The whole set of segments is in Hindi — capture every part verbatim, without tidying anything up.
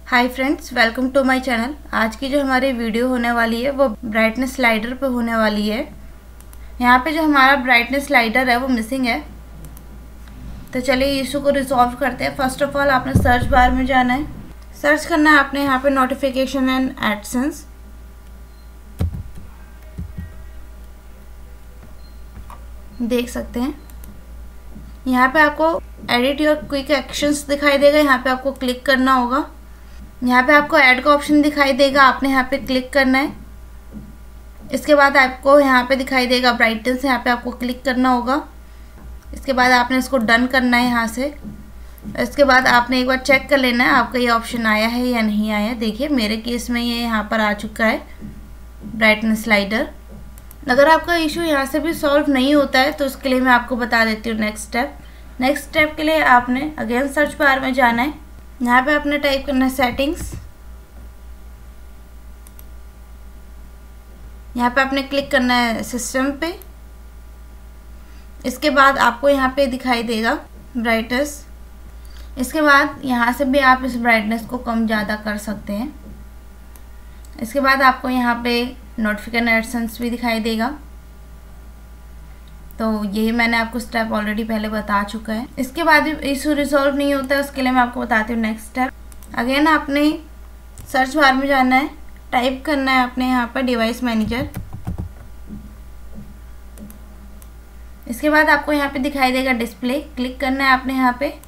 Hi friends, welcome to my channel. आज की जो हमारी वीडियो होने वाली है वो ब्राइटनेस स्लाइडर पे होने वाली है। यहाँ पे जो हमारा ब्राइटनेस स्लाइडर है वो मिसिंग है, तो चलिए इशू को रिजॉल्व करते हैं। फर्स्ट ऑफ ऑल आपने सर्च बार में जाना है, सर्च करना है आपने यहाँ पे नोटिफिकेशन एंड एडसेंस। देख सकते हैं यहाँ पे आपको एडिट योर क्विक एक्शंस दिखाई देगा, यहाँ पे आपको क्लिक करना होगा। यहाँ पे आपको ऐड का ऑप्शन दिखाई देगा, आपने यहाँ पे क्लिक करना है। इसके बाद आपको यहाँ पे दिखाई देगा ब्राइटनेस, यहाँ पे आपको क्लिक करना होगा। इसके बाद आपने इसको डन करना है यहाँ से। इसके बाद आपने एक बार चेक कर लेना है आपका ये ऑप्शन आया है या नहीं आया। देखिए मेरे केस में ये यहाँ पर आ चुका है ब्राइटनेस स्लाइडर। अगर आपका इशू यहाँ से भी सॉल्व नहीं होता है तो उसके लिए मैं आपको बता देती हूँ नेक्स्ट स्टेप। नेक्स्ट स्टेप के लिए आपने अगेन सर्च बार में जाना है, यहाँ पे आपने टाइप करना है सेटिंग्स। यहाँ पे आपने क्लिक करना है सिस्टम पे। इसके बाद आपको यहाँ पे दिखाई देगा ब्राइटनेस। इसके बाद यहाँ से भी आप इस ब्राइटनेस को कम ज़्यादा कर सकते हैं। इसके बाद आपको यहाँ पे नोटिफिकेशन एडसेंस भी दिखाई देगा, तो यही मैंने आपको स्टेप ऑलरेडी पहले बता चुका है। इसके बाद भी इशू रिजॉल्व नहीं होता है, उसके लिए मैं आपको बताती हूँ नेक्स्ट स्टेप। अगेन आपने सर्च बार में जाना है, टाइप करना है आपने यहाँ पर डिवाइस मैनेजर। इसके बाद आपको यहाँ पे दिखाई देगा डिस्प्ले, क्लिक करना है आपने यहाँ पे।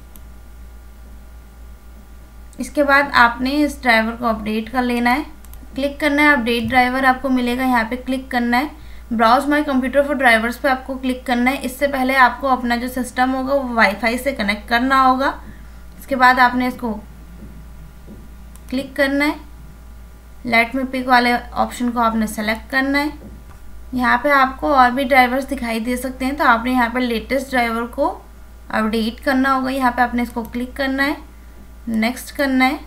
इसके बाद आपने इस ड्राइवर को अपडेट कर लेना है, क्लिक करना है। अपडेट ड्राइवर आपको मिलेगा, यहाँ पे क्लिक करना है। Browse my computer for drivers पे आपको क्लिक करना है। इससे पहले आपको अपना जो सिस्टम होगा वो वाईफाई से कनेक्ट करना होगा। इसके बाद आपने इसको क्लिक करना है। लेट मी पिक वाले ऑप्शन को आपने सेलेक्ट करना है। यहाँ पे आपको और भी ड्राइवर्स दिखाई दे सकते हैं, तो आपने यहाँ पे लेटेस्ट ड्राइवर को अपडेट करना होगा। यहाँ पे आपने इसको क्लिक करना है, नेक्स्ट करना है।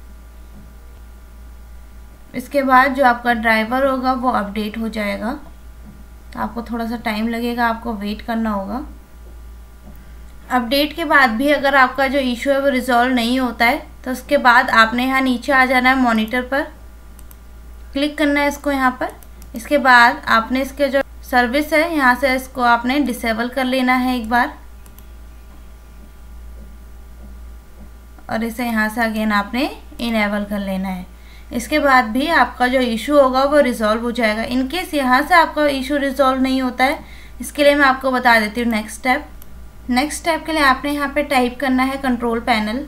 इसके बाद जो आपका ड्राइवर होगा वो अपडेट हो जाएगा, तो आपको थोड़ा सा टाइम लगेगा, आपको वेट करना होगा। अपडेट के बाद भी अगर आपका जो इशू है वो रिजॉल्व नहीं होता है तो उसके बाद आपने यहाँ नीचे आ जाना है, मॉनिटर पर क्लिक करना है इसको यहाँ पर। इसके बाद आपने इसके जो सर्विस है यहाँ से इसको आपने डिसेबल कर लेना है एक बार, और इसे यहाँ से अगेन आपने इनेबल कर लेना है। इसके बाद भी आपका जो इशू होगा वो रिजॉल्व हो जाएगा। इनकेस यहाँ से आपका इशू रिजॉल्व नहीं होता है, इसके लिए मैं आपको बता देती हूँ नेक्स्ट स्टेप। नेक्स्ट स्टेप के लिए आपने यहाँ पे टाइप करना है कंट्रोल पैनल।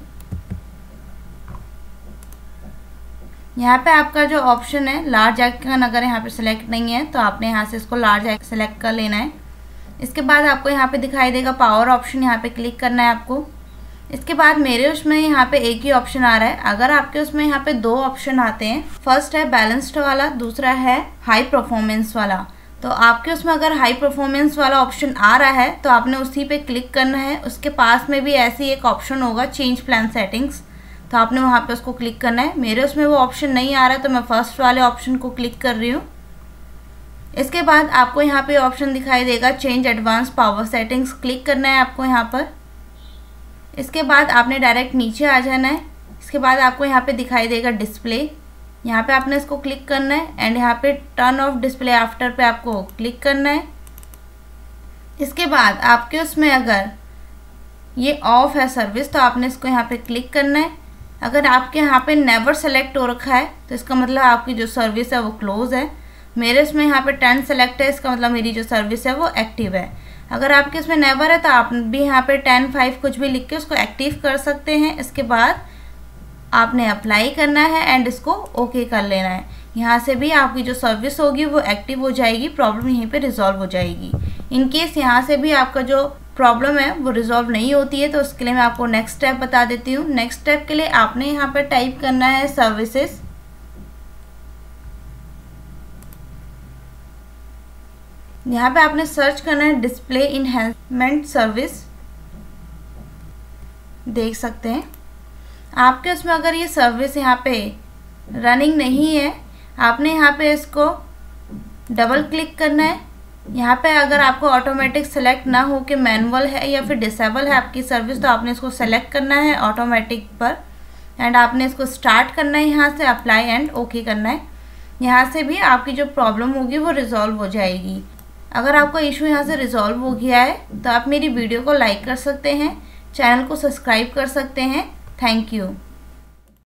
यहाँ पे आपका जो ऑप्शन है लार्ज आइकन अगर यहाँ पे सिलेक्ट नहीं है तो आपने यहाँ से इसको लार्ज आइकन सेलेक्ट कर लेना है। इसके बाद आपको यहाँ पे दिखाई देगा पावर ऑप्शन, यहाँ पे क्लिक करना है आपको। इसके बाद मेरे उसमें यहाँ पे एक ही ऑप्शन आ रहा है। अगर आपके उसमें यहाँ पे दो ऑप्शन आते हैं, फर्स्ट है बैलेंस्ड वाला, दूसरा है हाई परफॉर्मेंस वाला। तो आपके उसमें अगर हाई परफॉर्मेंस वाला ऑप्शन आ रहा है तो आपने उसी पे क्लिक करना है। उसके पास में भी ऐसी एक ऑप्शन होगा चेंज प्लान सेटिंग्स, तो आपने वहाँ पे उसको क्लिक करना है। मेरे उसमें वो ऑप्शन नहीं आ रहा है तो मैं फर्स्ट वाले ऑप्शन को क्लिक कर रही हूँ। इसके बाद आपको यहाँ पे ऑप्शन दिखाई देगा change advance power settings, click करना है आपको यहाँ पर। इसके बाद आपने डायरेक्ट नीचे आ जाना है। इसके बाद आपको यहाँ पे दिखाई देगा डिस्प्ले, यहाँ पे आपने इसको क्लिक करना है एंड यहाँ पे टर्न ऑफ डिस्प्ले आफ्टर पे आपको क्लिक करना है। इसके बाद आपके उसमें अगर ये ऑफ है सर्विस तो आपने इसको यहाँ पे क्लिक करना है। अगर आपके यहाँ पे नेवर सेलेक्ट हो रखा है तो इसका मतलब आपकी जो सर्विस है वो क्लोज है। मेरे इसमें यहाँ पे टेन सेलेक्ट है, इसका मतलब मेरी जो सर्विस है वो एक्टिव है। अगर आपके इसमें नेवर है तो आप भी यहाँ पे टेन फाइव कुछ भी लिख के उसको एक्टिव कर सकते हैं। इसके बाद आपने अप्लाई करना है एंड इसको ओके कर लेना है। यहाँ से भी आपकी जो सर्विस होगी वो एक्टिव हो जाएगी, प्रॉब्लम यहीं पे रिजॉल्व हो जाएगी। इन केस यहाँ से भी आपका जो प्रॉब्लम है वो रिजॉल्व नहीं होती है तो उसके लिए मैं आपको नेक्स्ट स्टेप बता देती हूँ। नेक्स्ट स्टेप के लिए आपने यहाँ पर टाइप करना है सर्विसेज। यहाँ पे आपने सर्च करना है डिस्प्ले इनहेंसमेंट सर्विस। देख सकते हैं आपके उसमें अगर ये सर्विस यहाँ पे रनिंग नहीं है, आपने यहाँ पे इसको डबल क्लिक करना है। यहाँ पे अगर आपको ऑटोमेटिक सेलेक्ट ना हो कि मैनुअल है या फिर डिसेबल है आपकी सर्विस, तो आपने इसको सेलेक्ट करना है ऑटोमेटिक पर। एंड आपने इसको स्टार्ट करना है, यहाँ से अप्लाई एंड ओके करना है। यहाँ से भी आपकी जो प्रॉब्लम होगी वो रिजॉल्व हो जाएगी। अगर आपका इशू यहाँ से रिजॉल्व हो गया है तो आप मेरी वीडियो को लाइक कर सकते हैं, चैनल को सब्सक्राइब कर सकते हैं। Thank you.